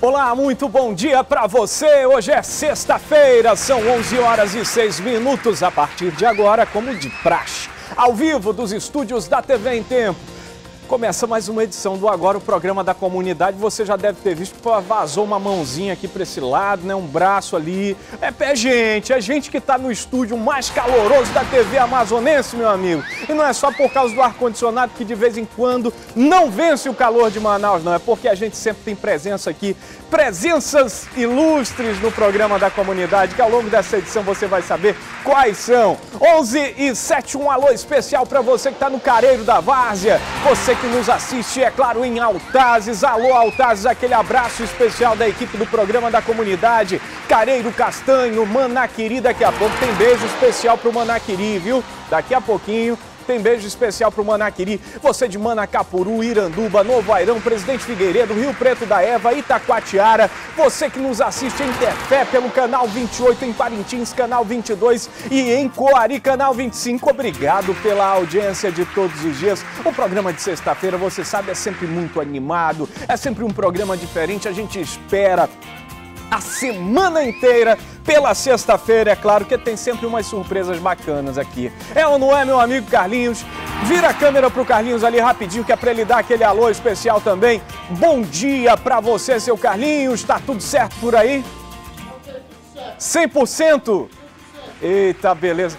Olá, muito bom dia para você. Hoje é sexta-feira, são 11h06. A partir de agora, como de praxe, ao vivo dos estúdios da TV em Tempo. Começa mais uma edição do Agora, o programa da comunidade. Você já deve ter visto, vazou uma mãozinha aqui para esse lado, né? Um braço ali. É gente que está no estúdio mais caloroso da TV amazonense, meu amigo. E não é só por causa do ar-condicionado que de vez em quando não vence o calor de Manaus, não. É porque a gente sempre tem presença aqui, presenças ilustres no programa da comunidade, que ao longo dessa edição você vai saber quais são. 11h07, um alô especial para você que está no Careiro da Várzea. Você que nos assiste, é claro, em Altazes. Alô, Altazes, aquele abraço especial da equipe do programa da comunidade. Careiro Castanho, Manaquiri, daqui a pouco tem beijo especial pro Manaquiri, viu? Daqui a pouquinho tem beijo especial pro Manaquiri. Você de Manacapuru, Iranduba, Novo Airão, Presidente Figueiredo, Rio Preto da Eva, Itacoatiara. Você que nos assiste em Tefé pelo canal 28, em Parintins, canal 22 e em Coari, canal 25. Obrigado pela audiência de todos os dias. O programa de sexta-feira, você sabe, é sempre muito animado, é sempre um programa diferente. A gente espera a semana inteira pela sexta-feira, é claro que tem sempre umas surpresas bacanas aqui. É ou não é, meu amigo Carlinhos? Vira a câmera pro Carlinhos ali rapidinho, que é pra ele dar aquele alô especial também. Bom dia pra você, seu Carlinhos. Tá tudo certo por aí? 100%? Eita, beleza.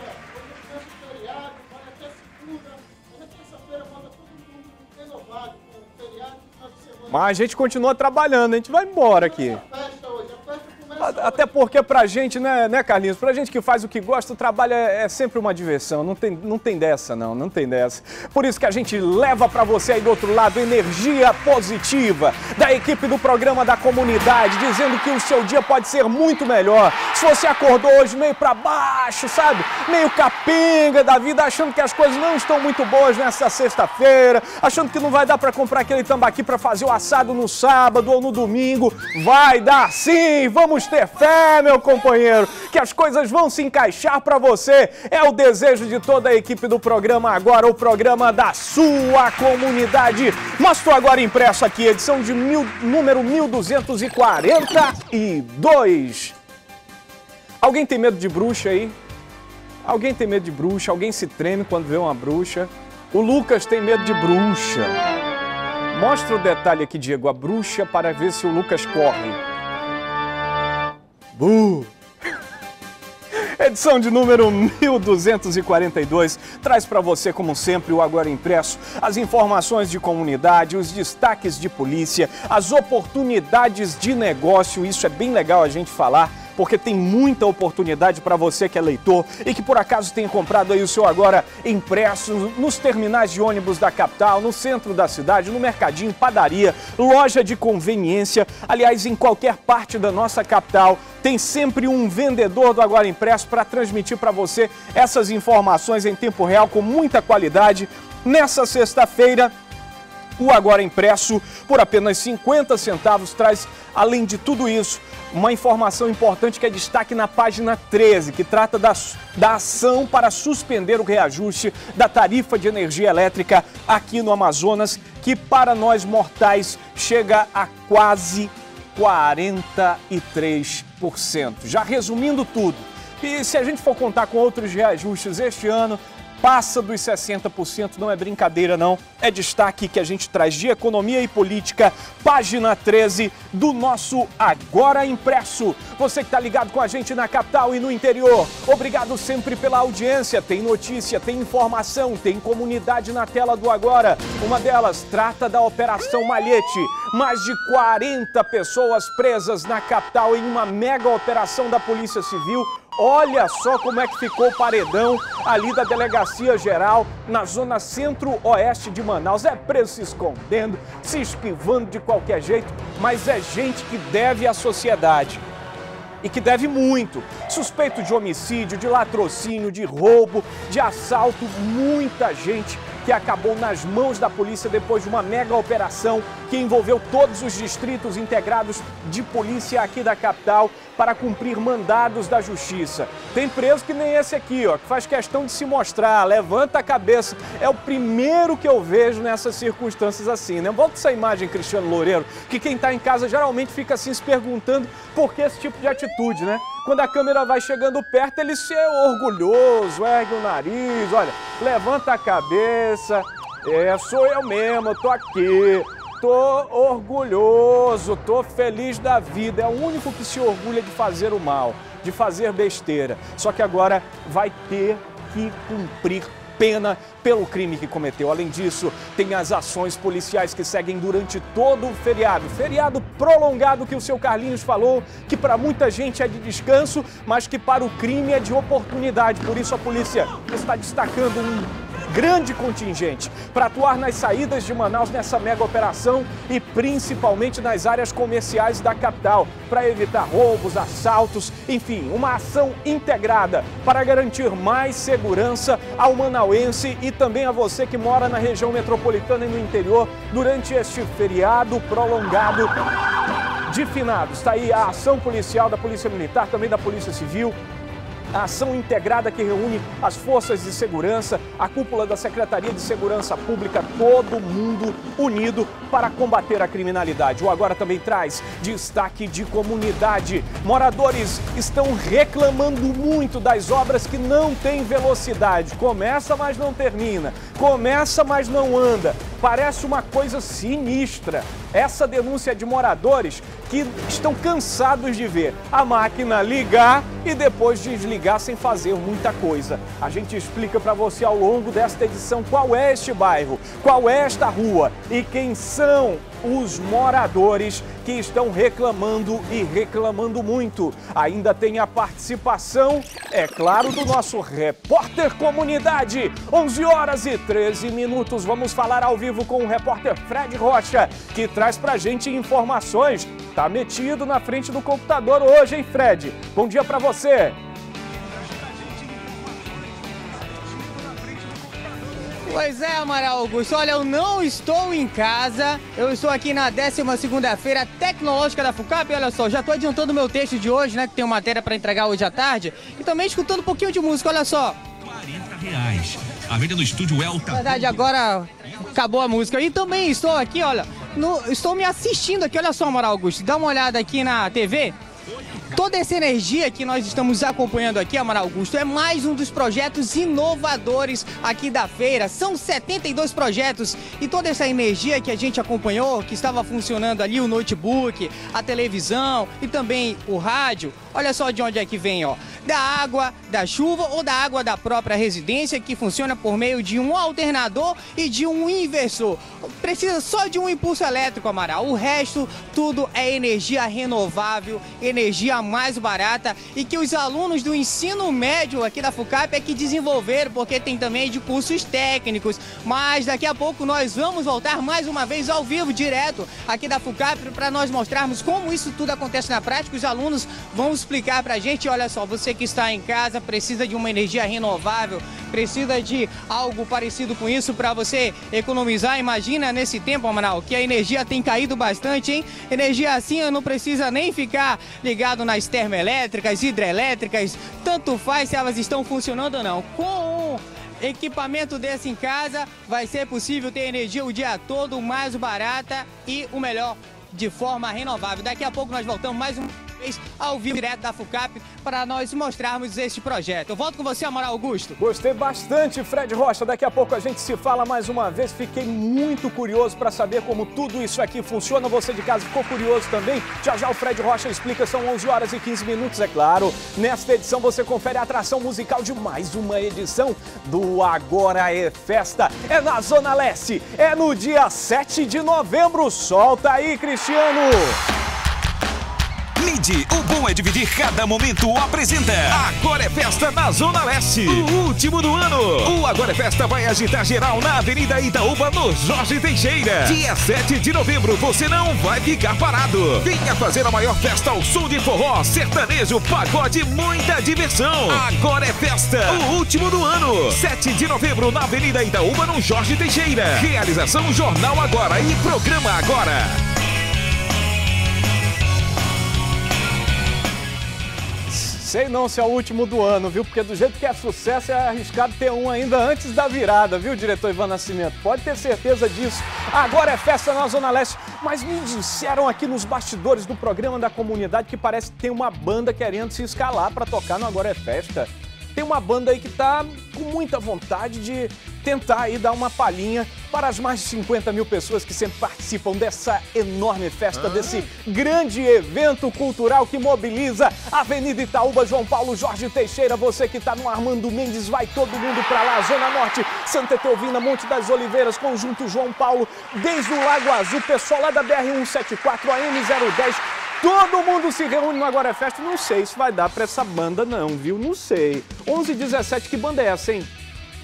Mas a gente continua trabalhando, a gente vai embora aqui. Até porque pra gente, né, Carlinhos? Pra gente que faz o que gosta, o trabalho é sempre uma diversão. Não tem dessa, não tem dessa. Por isso que a gente leva pra você aí do outro lado energia positiva da equipe do programa da comunidade, dizendo que o seu dia pode ser muito melhor. Se você acordou hoje meio pra baixo, sabe? Meio capenga da vida, achando que as coisas não estão muito boas nessa sexta-feira, achando que não vai dar pra comprar aquele tambaqui pra fazer o assado no sábado ou no domingo. Vai dar sim! Vamos ter fé, meu companheiro, que as coisas vão se encaixar para você. É o desejo de toda a equipe do programa Agora, o programa da sua comunidade. Mostro agora impresso aqui, edição de número 1242. Alguém tem medo de bruxa aí? Alguém tem medo de bruxa? Alguém se treme quando vê uma bruxa? O Lucas tem medo de bruxa. Mostra o detalhe aqui, Diego, a bruxa, para ver se o Lucas corre. Edição de número 1242 traz para você, como sempre, o Agora Impresso, as informações de comunidade, os destaques de polícia, as oportunidades de negócio. Isso é bem legal a gente falar, porque tem muita oportunidade para você que é leitor e que por acaso tenha comprado aí o seu Agora Impresso nos terminais de ônibus da capital, no centro da cidade, no mercadinho, padaria, loja de conveniência. Aliás, em qualquer parte da nossa capital, tem sempre um vendedor do Agora Impresso para transmitir para você essas informações em tempo real com muita qualidade. Nessa sexta-feira, o Agora Impresso, por apenas 50 centavos, traz, além de tudo isso, uma informação importante que é destaque na página 13, que trata da ação para suspender o reajuste da tarifa de energia elétrica aqui no Amazonas, que para nós mortais chega a quase 43%. Já resumindo tudo, e se a gente for contar com outros reajustes este ano, passa dos 60%, não é brincadeira não, é destaque que a gente traz de economia e política, página 13 do nosso Agora Impresso. Você que está ligado com a gente na capital e no interior, obrigado sempre pela audiência. Tem notícia, tem informação, tem comunidade na tela do Agora. Uma delas trata da Operação Malhete. Mais de 40 pessoas presas na capital em uma mega operação da Polícia Civil. Olha só como é que ficou o paredão ali da Delegacia Geral, na zona centro-oeste de Manaus. É preso se escondendo, se esquivando de qualquer jeito, mas é gente que deve à sociedade. E que deve muito. Suspeito de homicídio, de latrocínio, de roubo, de assalto, muita gente que acabou nas mãos da polícia depois de uma mega operação que envolveu todos os distritos integrados de polícia aqui da capital para cumprir mandados da justiça. Tem preso que nem esse aqui, ó, que faz questão de se mostrar, levanta a cabeça. É o primeiro que eu vejo nessas circunstâncias assim, né? Volta essa imagem, Cristiano Loureiro, que quem está em casa geralmente fica assim se perguntando por que esse tipo de atitude, né? Quando a câmera vai chegando perto, ele se é orgulhoso, ergue o nariz, olha, levanta a cabeça, sou eu mesmo, eu tô aqui. Tô orgulhoso, tô feliz da vida. É o único que se orgulha de fazer o mal, de fazer besteira. Só que agora vai ter que cumprir pena pelo crime que cometeu. Além disso, tem as ações policiais que seguem durante todo o feriado. Feriado prolongado que o seu Carlinhos falou, que para muita gente é de descanso, mas que para o crime é de oportunidade. Por isso a polícia está destacando um grande contingente para atuar nas saídas de Manaus nessa mega operação e principalmente nas áreas comerciais da capital, para evitar roubos, assaltos, enfim, uma ação integrada para garantir mais segurança ao manauense e também a você que mora na região metropolitana e no interior durante este feriado prolongado de finados. Está aí a ação policial da Polícia Militar, também da Polícia Civil, a ação integrada que reúne as forças de segurança, a cúpula da Secretaria de Segurança Pública, todo mundo unido para combater a criminalidade. O Agora também traz destaque de comunidade. Moradores estão reclamando muito das obras que não têm velocidade. Começa, mas não termina. Começa, mas não anda. Parece uma coisa sinistra. Essa denúncia é de moradores que estão cansados de ver a máquina ligar e depois desligar sem fazer muita coisa. A gente explica para você ao longo desta edição qual é este bairro, qual é esta rua e quem são os moradores que estão reclamando e reclamando muito. Ainda tem a participação, é claro, do nosso repórter comunidade. 11h13. Vamos falar ao vivo com o repórter Fred Rocha, que traz pra gente informações. Tá metido na frente do computador hoje, hein, Fred? Bom dia pra você. Pois é, Amaral Augusto, olha, eu não estou em casa, eu estou aqui na 12ª Feira Tecnológica da FUCAP, olha só, já estou adiantando o meu texto de hoje, né, que tem uma matéria para entregar hoje à tarde, e também escutando um pouquinho de música, olha só. R$40. A venda no estúdio Elta. Na verdade, agora acabou a música. E também estou aqui, olha, estou me assistindo aqui, olha só, Amaral Augusto, dá uma olhada aqui na TV. Toda essa energia que nós estamos acompanhando aqui, Amaral Augusto, é mais um dos projetos inovadores aqui da feira. São 72 projetos e toda essa energia que a gente acompanhou, que estava funcionando ali, o notebook, a televisão e também o rádio, olha só de onde é que vem, ó. Da água da chuva ou da água da própria residência, que funciona por meio de um alternador e de um inversor. Precisa só de um impulso elétrico, Amaral. O resto, tudo é energia renovável, energia mais barata e que os alunos do ensino médio aqui da FUCAP é que desenvolveram, porque tem também de cursos técnicos. Mas daqui a pouco nós vamos voltar mais uma vez ao vivo, direto aqui da FUCAP, para nós mostrarmos como isso tudo acontece na prática. Os alunos vão explicar pra gente. Olha só, você que está em casa precisa de uma energia renovável, precisa de algo parecido com isso para você economizar. Imagina nesse tempo, Amaral, que a energia tem caído bastante, hein? Energia assim não precisa nem ficar ligado nas termoelétricas, hidrelétricas, tanto faz se elas estão funcionando ou não. Com um equipamento desse em casa, vai ser possível ter energia o dia todo, mais barata e o melhor, de forma renovável. Daqui a pouco nós voltamos mais uma vez ao vivo direto da FUCAP para nós mostrarmos este projeto. Eu volto com você, Amaral Augusto. Gostei bastante, Fred Rocha. Daqui a pouco a gente se fala mais uma vez. Fiquei muito curioso para saber como tudo isso aqui funciona. Você de casa ficou curioso também? Já já o Fred Rocha explica. São 11h15, é claro. Nesta edição você confere a atração musical de mais uma edição do Agora é Festa. É na Zona Leste. É no dia 7 de novembro. Solta aí, Cristiano! Midi, o bom é dividir cada momento, apresenta Agora é Festa na Zona Leste, o último do ano. O Agora é Festa vai agitar geral na Avenida Itaúba, no Jorge Teixeira. Dia 7 de novembro, você não vai ficar parado. Venha fazer a maior festa ao som de forró, sertanejo, pagode, muita diversão. Agora é Festa, o último do ano. 7 de novembro, na Avenida Itaúba, no Jorge Teixeira. Realização Jornal Agora e Programa Agora. Sei não se é o último do ano, viu? Porque do jeito que é sucesso, é arriscado ter um ainda antes da virada, viu, diretor Ivan Nascimento? Pode ter certeza disso. Agora é Festa na Zona Leste. Mas me disseram aqui nos bastidores do programa da comunidade que parece que tem uma banda querendo se escalar para tocar no Agora é Festa. Tem uma banda aí que tá com muita vontade de tentar aí dar uma palhinha para as mais de 50 mil pessoas que sempre participam dessa enorme festa, desse grande evento cultural que mobiliza a Avenida Itaúba, João Paulo, Jorge Teixeira. Você que tá no Armando Mendes, vai todo mundo para lá. Zona Norte, Santa Etelvina, Monte das Oliveiras, Conjunto João Paulo, desde o Lago Azul, pessoal lá da BR-174, AM010, todo mundo se reúne no Agora é Festa. Não sei se vai dar pra essa banda não, viu? Não sei. 11h17, que banda é essa, hein?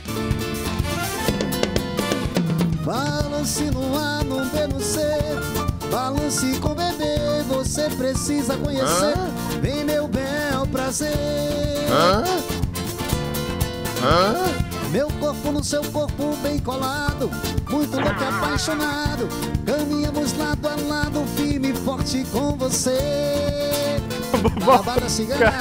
Balance no ar, no B, no C, balance com bebê, você precisa conhecer. Vem meu bel prazer. Meu corpo no seu corpo bem colado, muito louco e apaixonado. Caminhamos lado a lado, firme e forte com você. Babada cigana.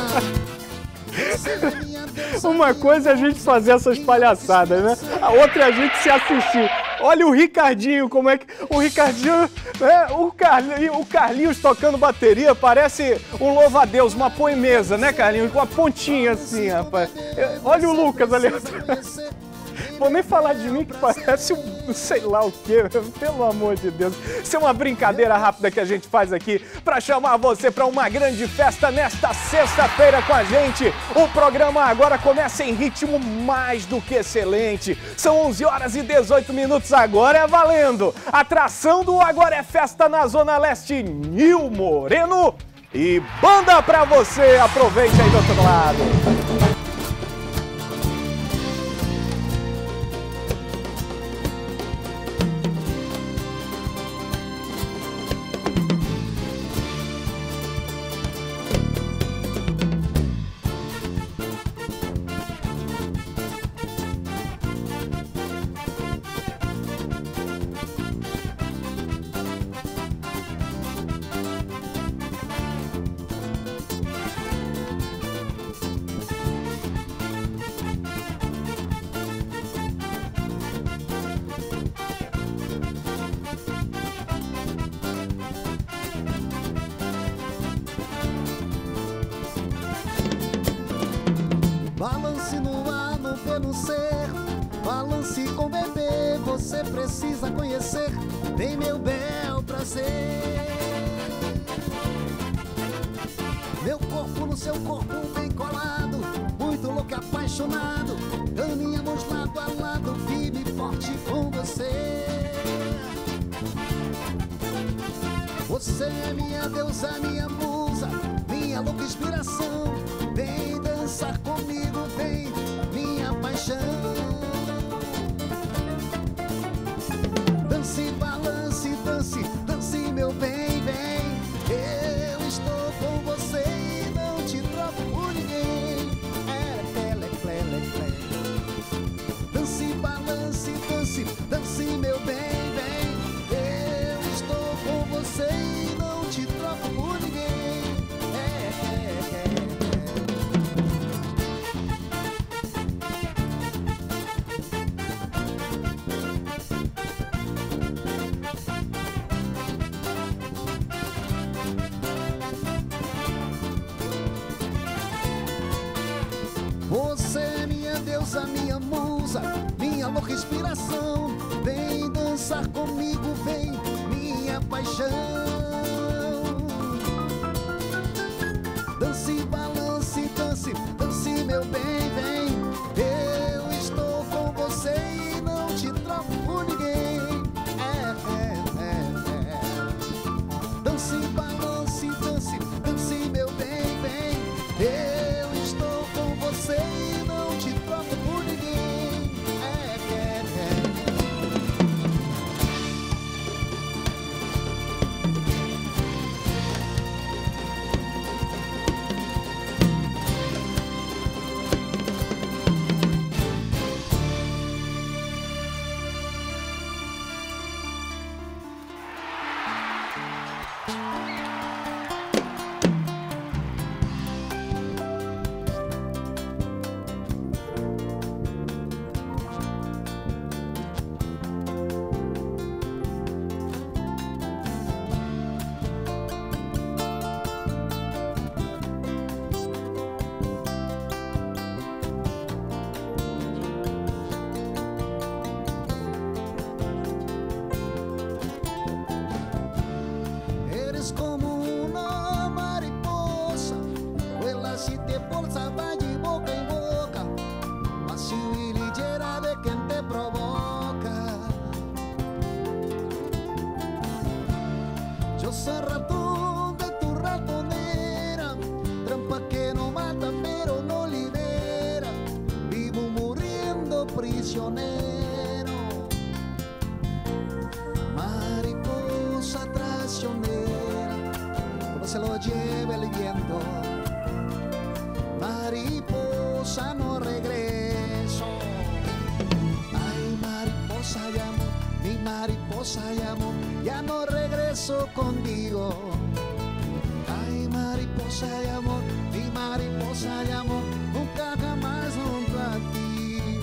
Uma coisa é a gente fazer essas palhaçadas, né? A outra é a gente se assistir. Olha o Ricardinho, como é que... O Ricardinho, né? O Carlinhos tocando bateria, parece um louva-a-Deus, uma poemesa, né, Carlinhos? Com uma pontinha assim, rapaz. Olha o Lucas ali. Vou nem falar de mim que parece um sei lá o quê, pelo amor de Deus. Isso é uma brincadeira rápida que a gente faz aqui para chamar você para uma grande festa nesta sexta-feira com a gente. O programa agora começa em ritmo mais do que excelente. São 11h18, agora é valendo. Atração do Agora é Festa na Zona Leste, Nil Moreno e banda pra você. Aproveite aí do outro lado. Balance no ar, no B, no C, balance com bebê, você precisa conhecer. Vem meu bel prazer. Meu corpo no seu corpo bem colado, muito louco e apaixonado. Caminhamos lado a lado, firme e forte com você. Você é minha deusa, minha musa, minha louca inspiração. Vem dançar comigo, vem, minha paixão. Dance, balance, dance, dance, meu bem, vem. Eu estou com você e não te troco por ninguém. Dance, balance, dance, dance, meu bem, vem. Eu estou com você e não te troco por ninguém. Você é minha deusa, minha musa, minha louca inspiração. Vem dançar comigo, vem, minha paixão. Dance, balance, dance, dance, meu bem, vem. Eu estou com você e não te troco por ninguém. Dance, balance, dance, dance. eres como una mariposa, vuelas y te bolsa, va de boca en boca, fácil y ligera de quien te provoca. Yo soy ratón de tu ratonera, trampa que no mata pero no libera, vivo muriendo prisionero. Mariposa traicionera, cuando se lo lleve el viento, mariposa no regreso. Ay, mariposa llamo, mi mariposa llamo, ya no regreso contigo. Ay, mariposa llamo, mi mariposa llamo, nunca jamás junto a ti.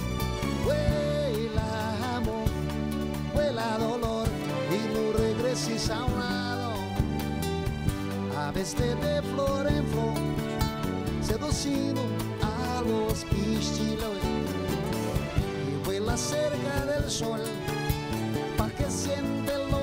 Vuela amor, vuela dolor, y no regreses a un lado. Aves de flor en flor, seduciendo a los pistilos, y vuela cerca del sol, para que siente el